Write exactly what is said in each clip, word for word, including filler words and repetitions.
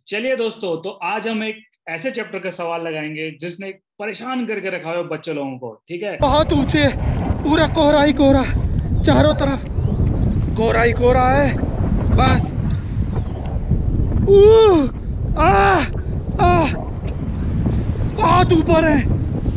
चलिए दोस्तों, तो आज हम एक ऐसे चैप्टर का सवाल लगाएंगे जिसने परेशान करके रखा है बच्चे लोगों को। ठीक है, बहुत ऊंचे, पूरा कोहरा ही कोहरा, चारों तरफ कोहरा ही कोहरा है। बस ऊ, आ, आ, बहुत ऊपर है।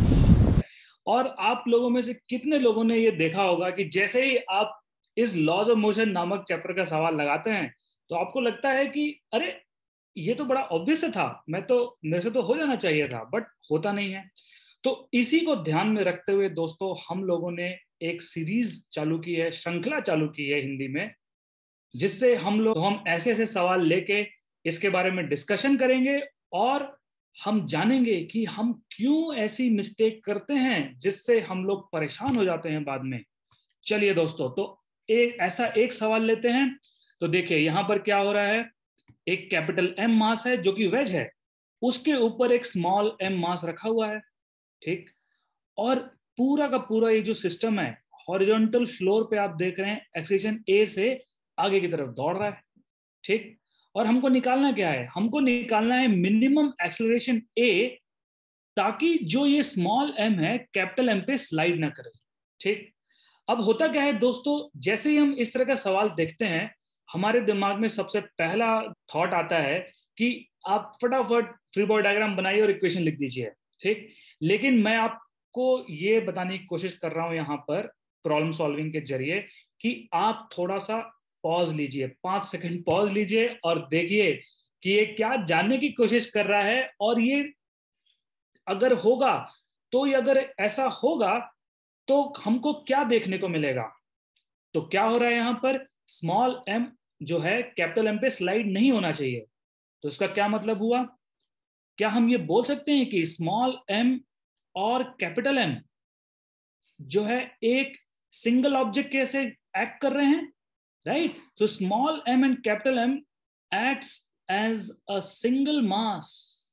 और आप लोगों में से कितने लोगों ने ये देखा होगा कि जैसे ही आप इस लॉज ऑफ मोशन नामक चैप्टर का सवाल लगाते हैं तो आपको लगता है कि अरे ये तो बड़ा ऑब्वियस था, मैं तो मेरे से तो हो जाना चाहिए था, बट होता नहीं है। तो इसी को ध्यान में रखते हुए दोस्तों, हम लोगों ने एक सीरीज चालू की है, श्रृंखला चालू की है हिंदी में, जिससे हम लोग हम ऐसे ऐसे सवाल लेके इसके बारे में डिस्कशन करेंगे और हम जानेंगे कि हम क्यों ऐसी मिस्टेक करते हैं जिससे हम लोग परेशान हो जाते हैं बाद में। चलिए दोस्तों, तो एक ऐसा एक सवाल लेते हैं। तो देखिए यहां पर क्या हो रहा है, एक कैपिटल एम मास है जो कि वेज है, उसके ऊपर एक स्मॉल एम मास रखा हुआ है। ठीक, और पूरा का पूरा ये जो सिस्टम है, हॉरिजॉन्टल फ्लोर पे आप देख रहे हैं एक्सीलरेशन ए से आगे की तरफ दौड़ रहा है। ठीक, और हमको निकालना क्या है, हमको निकालना है मिनिमम एक्सेलरेशन ए, ताकि जो ये स्मॉल एम है कैपिटल एम पे स्लाइड ना करे। ठीक, अब होता क्या है दोस्तों, जैसे ही हम इस तरह का सवाल देखते हैं हमारे दिमाग में सबसे पहला थॉट आता है कि आप फटाफट फ्री बॉडी डायग्राम बनाइए और इक्वेशन लिख दीजिए। ठीक, लेकिन मैं आपको ये बताने की कोशिश कर रहा हूं यहाँ पर प्रॉब्लम सॉल्विंग के जरिए कि आप थोड़ा सा पॉज लीजिए, पांच सेकंड पॉज लीजिए और देखिए कि ये क्या जानने की कोशिश कर रहा है, और ये अगर होगा तो ये अगर ऐसा होगा तो हमको क्या देखने को मिलेगा। तो क्या हो रहा है यहाँ पर, स्मॉल एम जो है कैपिटल एम पे स्लाइड नहीं होना चाहिए। तो इसका क्या मतलब हुआ, क्या हम ये बोल सकते हैं कि स्मॉल एम और कैपिटल एम जो है एक सिंगल ऑब्जेक्ट कैसे एक्ट कर रहे हैं, right. So small M and capital M acts as a single mass,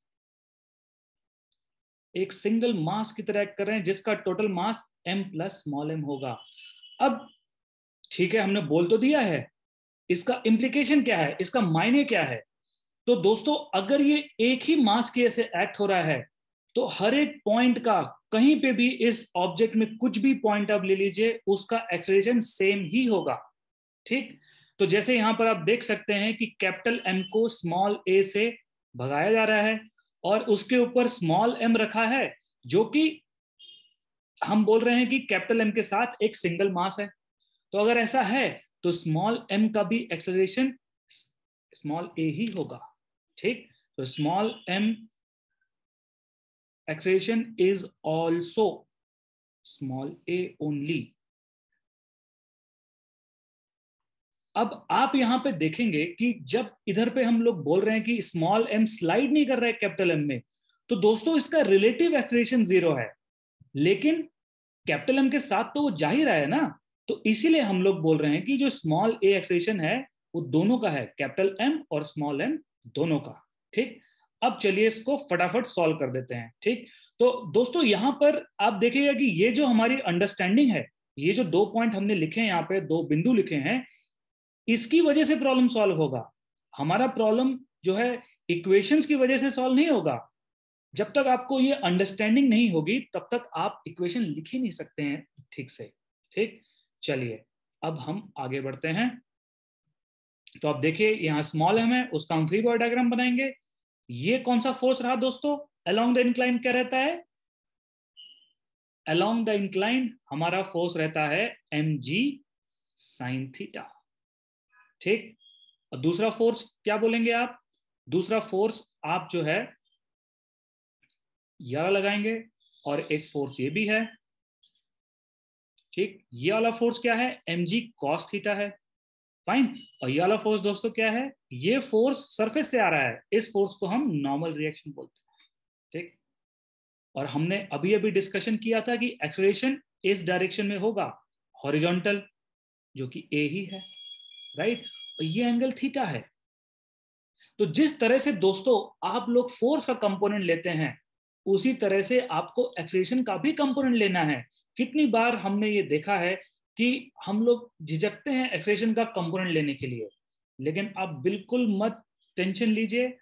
एक सिंगल मास की तरह एक्ट कर रहे हैं जिसका total mass m plus small M होगा। अब ठीक है, हमने बोल तो दिया है, इसका इंप्लीकेशन क्या है, इसका मायने क्या है। तो दोस्तों अगर ये एक ही मास के ऐसे एक्ट हो रहा है तो हर एक पॉइंट का, कहीं पे भी इस ऑब्जेक्ट में कुछ भी पॉइंट आप ले लीजिए, उसका एक्सेलरेशन सेम ही होगा। ठीक, तो जैसे यहां पर आप देख सकते हैं कि कैपिटल एम को स्मॉल ए से भगाया जा रहा है और उसके ऊपर स्मॉल एम रखा है, जो कि हम बोल रहे हैं कि कैपिटल एम के साथ एक सिंगल मास है। तो अगर ऐसा है तो स्मॉल एम का भी एक्सेलरेशन स्मॉल ए ही होगा। ठीक, तो small M acceleration is also small a only. अब आप यहां पे देखेंगे कि जब इधर पे हम लोग बोल रहे हैं कि स्मॉल एम स्लाइड नहीं कर रहा है कैपिटल एम में, तो दोस्तों इसका रिलेटिव एक्सेलरेशन जीरो है, लेकिन कैपिटल एम के साथ तो वो जा ही रहा है ना। तो इसीलिए हम लोग बोल रहे हैं कि जो स्मॉल ए एक्सेलरेशन है वो दोनों का है, कैपिटल एम और स्मॉल एम दोनों का। ठीक, अब चलिए इसको फटाफट सॉल्व कर देते हैं। ठीक, तो दोस्तों यहां पर आप देखिएगा कि ये जो हमारी अंडरस्टैंडिंग है, ये जो दो पॉइंट हमने लिखे हैं, यहाँ पे दो बिंदु लिखे हैं, इसकी वजह से प्रॉब्लम सॉल्व होगा। हमारा प्रॉब्लम जो है इक्वेशंस की वजह से सॉल्व नहीं होगा। जब तक आपको ये अंडरस्टैंडिंग नहीं होगी तब तक आप इक्वेशन लिख ही नहीं सकते हैं ठीक से। ठीक, चलिए अब हम आगे बढ़ते हैं। तो आप देखिए यहाँ स्मॉल एम है, उसका हम फ्री बॉडी डायग्राम बनाएंगे। ये कौन सा फोर्स रहा दोस्तों, अलोंग द इंक्लाइन क्या रहता है, अलोंग द इंक्लाइन हमारा फोर्स रहता है एम जी साइन थीटा। ठीक, और दूसरा फोर्स क्या बोलेंगे आप, दूसरा फोर्स आप जो है यह लगाएंगे, और एक फोर्स ये भी है। ठीक, ये वाला फोर्स क्या है, एम जी कॉस थीटा है। फाइन, और ये वाला फोर्स दोस्तों क्या है, ये फोर्स सरफेस से आ रहा है, इस फोर्स को हम नॉर्मल रिएक्शन बोलते हैं। ठीक, और हमने अभी अभी डिस्कशन किया था कि एक्सेलरेशन इस डायरेक्शन में होगा, हॉरिजॉन्टल, जो कि ए ही है, राइट, और ये एंगल थीटा है। तो जिस तरह से दोस्तों आप लोग फोर्स का कंपोनेंट लेते हैं, उसी तरह से आपको एक्सेलरेशन का भी कंपोनेंट लेना है। कितनी बार हमने ये देखा है कि हम लोग झिझकते हैं एक्सेलरेशन का कंपोनेंट लेने के लिए, लेकिन आप बिल्कुल मत टेंशन लीजिए,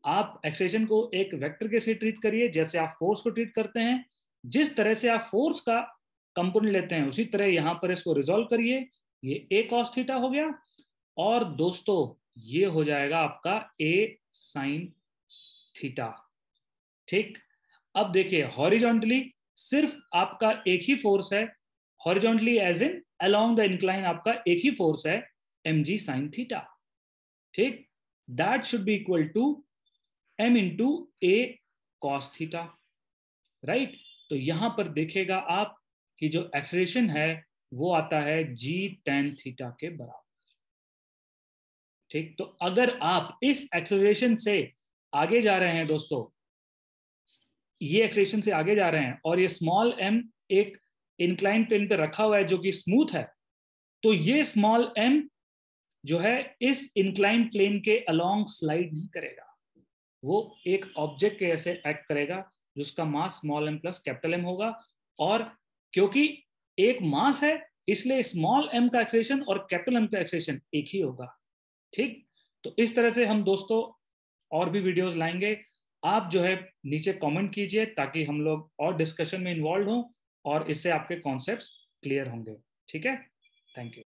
आप एक्सेलरेशन को एक वेक्टर के से ट्रीट करिए जैसे आप फोर्स को ट्रीट करते हैं। जिस तरह से आप फोर्स का कंपोनेंट लेते हैं उसी तरह यहां पर इसको रिजॉल्व करिए। ये ए कॉस थीटा हो गया, और दोस्तों ये हो जाएगा आपका ए साइन थीटा। ठीक, अब देखिए हॉरिजॉन्टली सिर्फ आपका एक ही फोर्स है, horizontally as in along the incline आपका एक ही फोर्स है, एम जी साइन थीटा। ठीक, that should be equal to M into a cos theta, right. तो यहां पर देखेगा आप कि जो एक्सेलरेशन है वो आता है जी टेन थीटा के बराबर। ठीक, तो अगर आप इस एक्सेलरेशन से आगे जा रहे हैं दोस्तों, ये एक्सेलरेशन से आगे जा रहे हैं और ये स्मॉल एम एक इंक्लाइन प्लेन पे रखा हुआ है जो कि स्मूथ है, तो ये स्मॉल एम जो है इस इंक्लाइन प्लेन के अलोंग स्लाइड नहीं करेगा, वो एक ऑब्जेक्ट के ऐसे एक्ट करेगा जिसका mass small M plus capital M होगा। और क्योंकि एक मास है इसलिए स्मॉल एम का एक्सेलरेशन और कैपिटल एम का एक्सेलरेशन एक ही होगा। ठीक, तो इस तरह से हम दोस्तों और भी वीडियोस लाएंगे। आप जो है नीचे कमेंट कीजिए ताकि हम लोग और डिस्कशन में इन्वॉल्व हों और इससे आपके कॉन्सेप्ट्स क्लियर होंगे। ठीक है, थैंक यू।